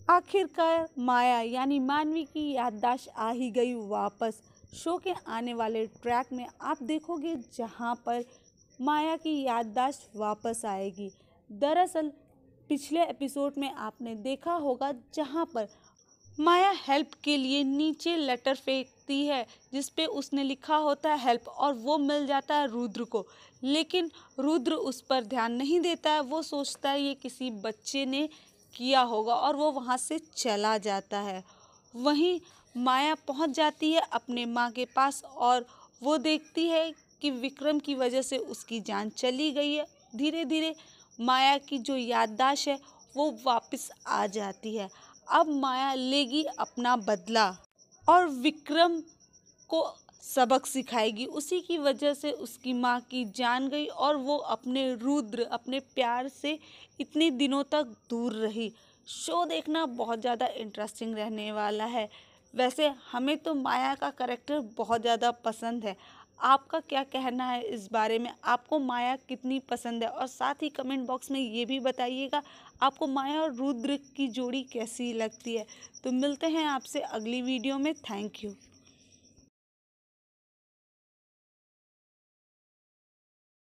आखिरकार माया यानी मानवी की याददाश्त आ ही गई वापस। शो के आने वाले ट्रैक में आप देखोगे जहां पर माया की याददाश्त वापस आएगी। दरअसल पिछले एपिसोड में आपने देखा होगा जहां पर माया हेल्प के लिए नीचे लेटर फेंकती है जिस पे उसने लिखा होता है हेल्प, और वो मिल जाता है रुद्र को। लेकिन रुद्र उस पर ध्यान नहीं देता है, वो सोचता है ये किसी बच्चे ने किया होगा और वो वहाँ से चला जाता है। वहीं माया पहुँच जाती है अपने माँ के पास और वो देखती है कि विक्रम की वजह से उसकी जान चली गई है। धीरे धीरे माया की जो याददाश्त है वो वापस आ जाती है। अब माया लेगी अपना बदला और विक्रम को सबक सिखाएगी। उसी की वजह से उसकी माँ की जान गई और वो अपने रुद्र, अपने प्यार से इतने दिनों तक दूर रही। शो देखना बहुत ज़्यादा इंटरेस्टिंग रहने वाला है। वैसे हमें तो माया का कैरेक्टर बहुत ज़्यादा पसंद है। आपका क्या कहना है इस बारे में? आपको माया कितनी पसंद है? और साथ ही कमेंट बॉक्स में ये भी बताइएगा आपको माया और रुद्र की जोड़ी कैसी लगती है। तो मिलते हैं आपसे अगली वीडियो में। Thank you.